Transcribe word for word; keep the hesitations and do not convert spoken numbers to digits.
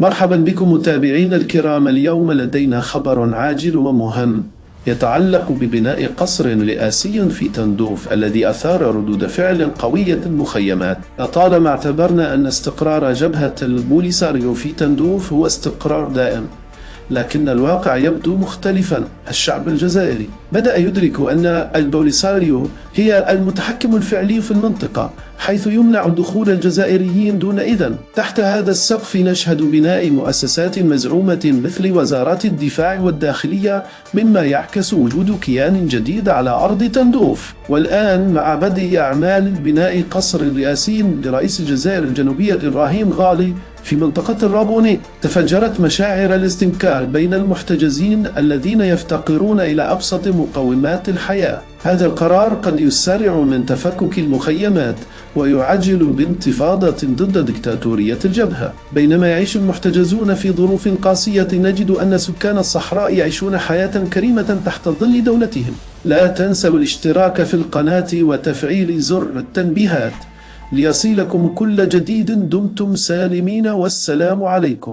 مرحبا بكم متابعينا الكرام. اليوم لدينا خبر عاجل ومهم يتعلق ببناء قصر رئاسي في تندوف الذي أثار ردود فعل قوية المخيمات. لطالما اعتبرنا أن استقرار جبهة البوليساريو في تندوف هو استقرار دائم، لكن الواقع يبدو مختلفا. الشعب الجزائري بدأ يدرك أن البوليساريو هي المتحكم الفعلي في المنطقة، حيث يمنع دخول الجزائريين دون إذن. تحت هذا السقف نشهد بناء مؤسسات مزعومة مثل وزارات الدفاع والداخلية، مما يعكس وجود كيان جديد على أرض تندوف. والآن مع بدء أعمال بناء قصر رئاسي لرئيس الجزائر الجنوبية إبراهيم غالي في منطقة الرابوني، تفجرت مشاعر الاستنكار بين المحتجزين الذين يفتقرون إلى أبسط مقومات الحياة. هذا القرار قد يسرع من تفكك المخيمات ويعجل بانتفاضة ضد دكتاتورية الجبهة. بينما يعيش المحتجزون في ظروف قاسية، نجد أن سكان الصحراء يعيشون حياة كريمة تحت ظل دولتهم. لا تنسوا الاشتراك في القناة وتفعيل زر التنبيهات ليصلكم كل جديد. دمتم سالمين والسلام عليكم.